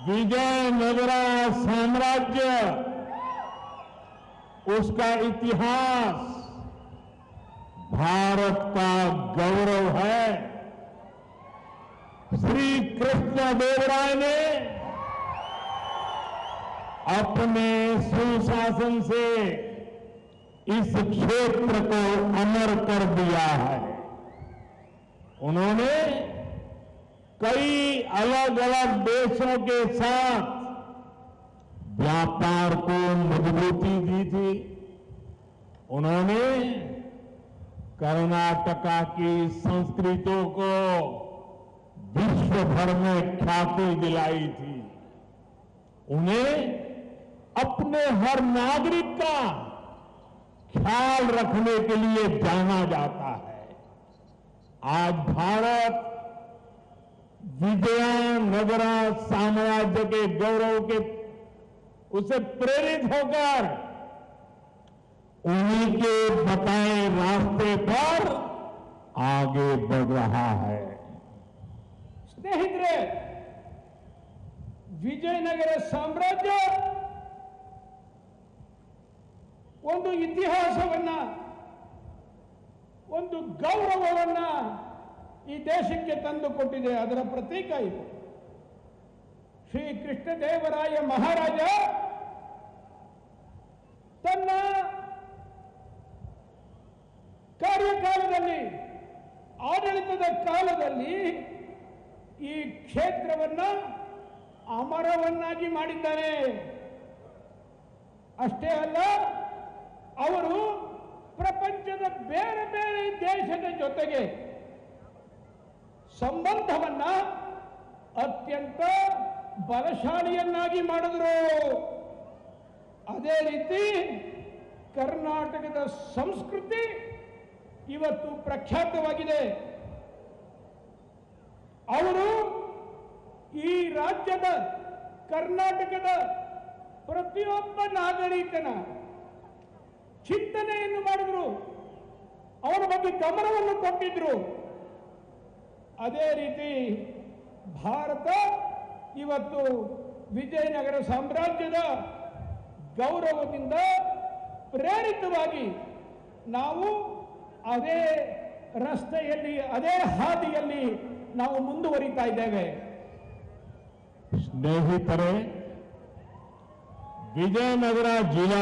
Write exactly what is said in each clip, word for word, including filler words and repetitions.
विजयनगरा साम्राज्य, उसका इतिहास भारत का गौरव है। श्री कृष्णदेवराय ने अपने सुशासन से इस क्षेत्र को अमर कर दिया है। उन्होंने कई अलग अलग देशों के साथ व्यापार को मजबूती दी थी। उन्होंने कर्नाटका की संस्कृतियों को विश्व भर में ख्याति दिलाई थी। उन्हें अपने हर नागरिक का ख्याल रखने के लिए जाना जाता है। आज भारत विजयनगरा साम्राज्य के गौरव के उसे प्रेरित होकर उन्हीं के बताए रास्ते पर आगे बढ़ रहा है। स्नेहितरे, विजयनगर साम्राज्य ಒಂದು ಇತಿಹಾಸವನ್ನ, ಒಂದು ಗೌರವವನ್ನ ಈ ದೇಶಕ್ಕೆ ತಂದುಕೊಟ್ಟಿದೆ. ಅದರ ಪ್ರತೀಕ ಇದು. ಶ್ರೀ ಕೃಷ್ಣದೇವರಾಯ ಮಹಾರಾಜ ತನ್ನ ಕಾರ್ಯಕಾಲದಲ್ಲಿ, ಆಡಳಿತದ ಕಾಲದಲ್ಲಿ ಈ ಕ್ಷೇತ್ರವನ್ನ ಅಮರವನ್ನಾಗಿ ಮಾಡಿದ್ದಾರೆ. ಅಷ್ಟೇ ಅಲ್ಲ, ಅವರು ಪ್ರಪಂಚದ ಬೇರೆ ಬೇರೆ ದೇಶದ ಜೊತೆಗೆ ಸಂಬಂಧವನ್ನ ಅತ್ಯಂತ ಬಲಶಾಲಿಯನ್ನಾಗಿ ಮಾಡಿದ್ರು. ಅದೇ ರೀತಿ ಕರ್ನಾಟಕದ ಸಂಸ್ಕೃತಿ ಇವತ್ತು ಪ್ರಖ್ಯಾತವಾಗಿದೆ. ಅವರು ಈ ರಾಜ್ಯದ, ಕರ್ನಾಟಕದ ಪ್ರತಿಯೊಬ್ಬ ನಾಗರಿಕನ ಚಿಂತನೆಯನ್ನು ಮಾಡಿದ್ರು, ಅವರ ಬಗ್ಗೆ ಗಮನವನ್ನು ಕೊಟ್ಟಿದ್ರು. ಅದೇ ರೀತಿ ಭಾರತ ಇವತ್ತು ವಿಜಯನಗರ ಸಾಮ್ರಾಜ್ಯದ ಗೌರವದಿಂದ ಪ್ರೇರಿತವಾಗಿ ನಾವು ಅದೇ ರಸ್ತೆಯಲ್ಲಿ, ಅದೇ ಹಾದಿಯಲ್ಲಿ ನಾವು ಮುಂದುವರಿತಾ ಇದ್ದೇವೆ. ಸ್ನೇಹಿತರೆ, विजयनगरा जिला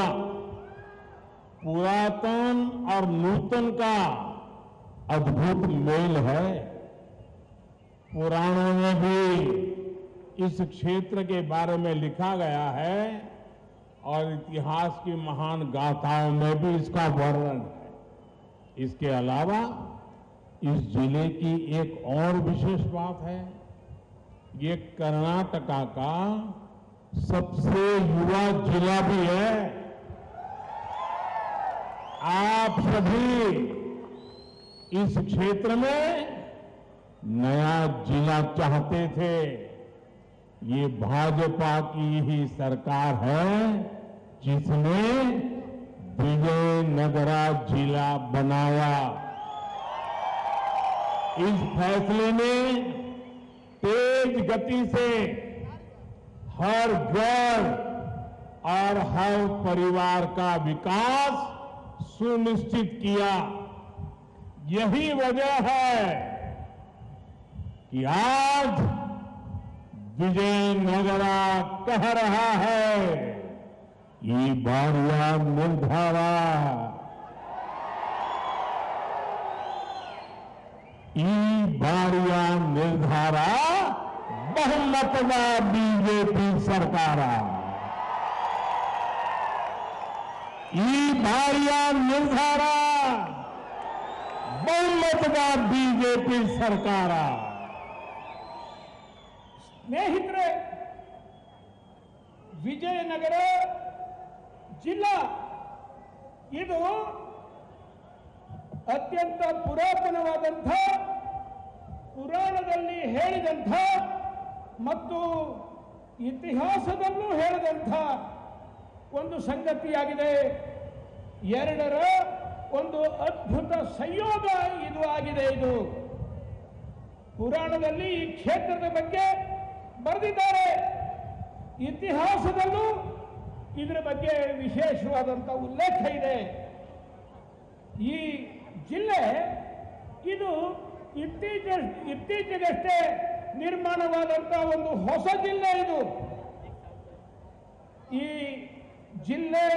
पुरातन और नूतन का अद्भुत मेल है। पुराणों में भी इस क्षेत्र के बारे में लिखा गया है और इतिहास की महान गाथाओं में भी इसका वर्णन है। इसके अलावा इस जिले की एक और विशेष बात है, ये कर्नाटका का सबसे युवा जिला भी है। आप सभी इस क्षेत्र में नया जिला चाहते थे। ये भाजपा की ही सरकार है जिसने विजयनगरा जिला बनाया। इस फैसले ने तेज गति से हर घर और हर परिवार का विकास सुनिश्चित किया। यही वजह है कि आज विजयनगरा कह रहा है, ये बारिया निर्धारा, ಈ ಬಾರಿಯ ನಿರ್ಧಾರ ಬಹುಮತದ ಬಿಜೆಪಿ ಸರ್ಕಾರ. ಈ ಬಾರಿಯ ನಿರ್ಧಾರ ಬಹುಮತದ ಬಿಜೆಪಿ ಸರ್ಕಾರ. ಸ್ನೇಹಿತರೆ, ವಿಜಯನಗರ ಜಿಲ್ಲಾ ಇದು ಅತ್ಯಂತ ಪುರಾತನವಾದಂಥ, ಪುರಾಣದಲ್ಲಿ ಹೇಳಿದಂಥ ಮತ್ತು ಇತಿಹಾಸದಲ್ಲೂ ಹೇಳಿದಂಥ ಒಂದು ಸಂಗತಿಯಾಗಿದೆ. ಎರಡರ ಒಂದು ಅದ್ಭುತ ಸಂಯೋಗ ಇದು ಆಗಿದೆ. ಇದು ಪುರಾಣದಲ್ಲಿ ಈ ಕ್ಷೇತ್ರದ ಬಗ್ಗೆ ಬರೆದಿದ್ದಾರೆ. ಇತಿಹಾಸದಲ್ಲೂ ಇದರ ಬಗ್ಗೆ ವಿಶೇಷವಾದಂಥ ಉಲ್ಲೇಖ ಇದೆ. ಈ ಜಿಲ್ಲೆ ಇದು ಇತ್ತೀಚ ಇತ್ತೀಚೆಗಷ್ಟೇ ನಿರ್ಮಾಣವಾದಂಥ ಒಂದು ಹೊಸ ಜಿಲ್ಲೆ ಇದು. ಈ ಜಿಲ್ಲೆ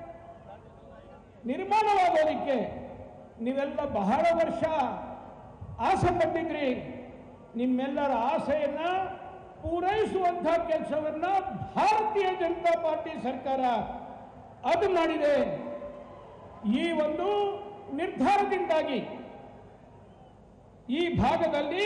ನಿರ್ಮಾಣವಾಗೋದಕ್ಕೆ ನೀವೆಲ್ಲ ಬಹಳ ವರ್ಷ ಆಸೆ ಪಟ್ಟಿದ್ರಿ. ನಿಮ್ಮೆಲ್ಲರ ಆಸೆಯನ್ನ ಪೂರೈಸುವಂಥ ಕೆಲಸವನ್ನ ಭಾರತೀಯ ಜನತಾ ಪಾರ್ಟಿ ಸರ್ಕಾರ ಅದು ಮಾಡಿದೆ. ಈ ಒಂದು ನಿರ್ಧಾರದಿಂದಾಗಿ ಈ ಭಾಗದಲ್ಲಿ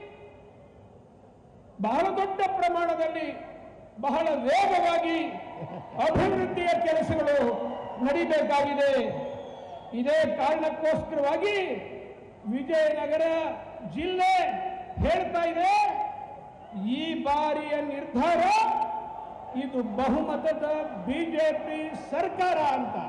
ಬಹಳ ದೊಡ್ಡ ಪ್ರಮಾಣದಲ್ಲಿ ಬಹಳ ವೇಗವಾಗಿ ಅಭಿವೃದ್ಧಿಯ ಕೆಲಸಗಳು ನಡೀಬೇಕಾಗಿದೆ. ಇದೇ ಕಾರಣಕ್ಕೋಸ್ಕರವಾಗಿ ವಿಜಯನಗರ ಜಿಲ್ಲೆ ಹೇಳ್ತಾ ಇದೆ, ಈ ಬಾರಿಯ ನಿರ್ಧಾರ ಇದು ಬಹುಮತದ ಬಿಜೆಪಿ ಸರ್ಕಾರ ಅಂತ.